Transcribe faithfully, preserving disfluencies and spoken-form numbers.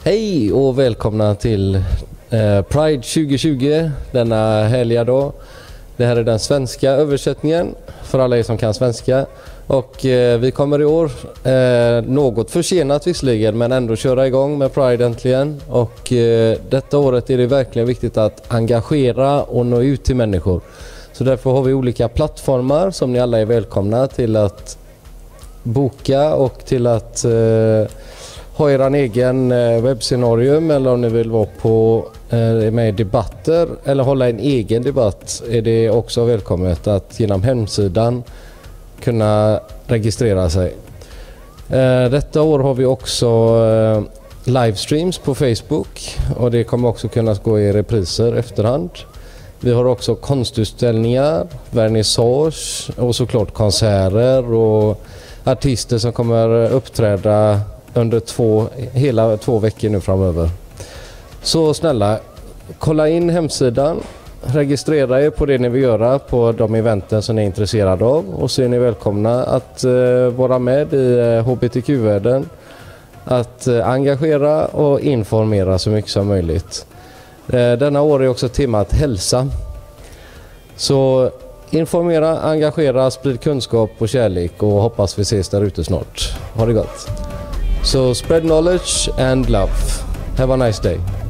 Hej och välkomna till eh, Pride tjugo tjugo, denna härliga dag. Det här är den svenska översättningen för alla er som kan svenska. Och eh, vi kommer i år, eh, något försenat visserligen, men ändå köra igång med Pride äntligen. Och eh, detta året är det verkligen viktigt att engagera och nå ut till människor. Så därför har vi olika plattformar som ni alla är välkomna till att boka och till att eh, ha er egen webbscenarium, eller om ni vill vara på eh, med i debatter eller hålla en egen debatt, är det också välkommet att genom hemsidan kunna registrera sig. Eh, detta år har vi också eh, livestreams på Facebook, och det kommer också kunna gå i repriser efterhand. Vi har också konstutställningar, vernissage och såklart konserter och artister som kommer uppträda under två, hela två veckor nu framöver. Så snälla, kolla in hemsidan, registrera er på det ni vill göra på de eventen som ni är intresserade av, och så är ni välkomna att uh, vara med i uh, H B T Q-världen, att uh, engagera och informera så mycket som möjligt. Uh, denna år är också temat hälsa. Så informera, engagera, sprid kunskap och kärlek, och hoppas vi ses där ute snart. Ha det gott! So spread knowledge and love. Have a nice day.